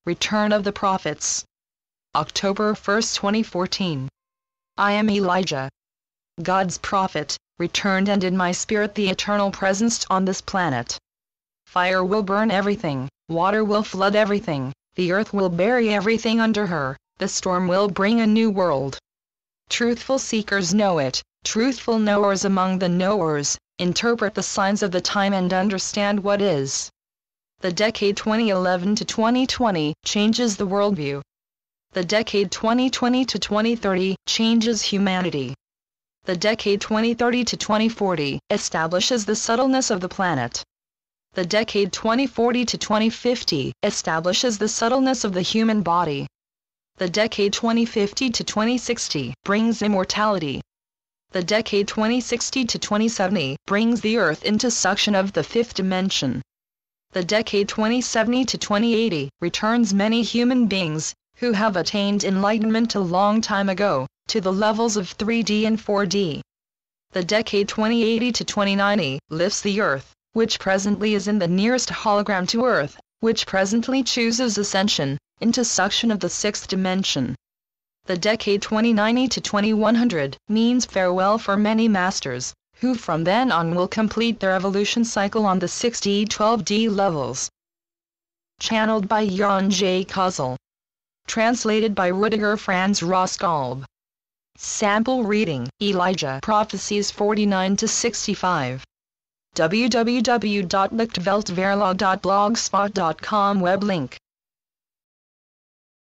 Return of the Prophets. October 1, 2014. I am Elijah, God's prophet, returned, and in my spirit the eternal presence on this planet. Fire will burn everything, water will flood everything, the earth will bury everything under her, the storm will bring a new world. Truthful seekers know it, truthful knowers among the knowers, interpret the signs of the time and understand what is. The decade 2011 to 2020 changes the worldview. The decade 2020 to 2030 changes humanity. The decade 2030 to 2040 establishes the subtleness of the planet. The decade 2040 to 2050 establishes the subtleness of the human body. The decade 2050 to 2060 brings immortality. The decade 2060 to 2070 brings the earth into suction of the fifth dimension. The decade 2070 to 2080 returns many human beings, who have attained enlightenment a long time ago, to the levels of 3D and 4D. The decade 2080 to 2090 lifts the earth, which presently is in the nearest hologram to earth, which presently chooses ascension, into suction of the sixth dimension. The decade 2090 to 2100 means farewell for many masters, who from then on will complete their evolution cycle on the 6D 12D levels. Channeled by Jan J. Kozel. Translated by Rudiger Franz Roskalb. Sample reading, Elijah Prophecies 49-65. www.lichtweltverlag.blogspot.com web link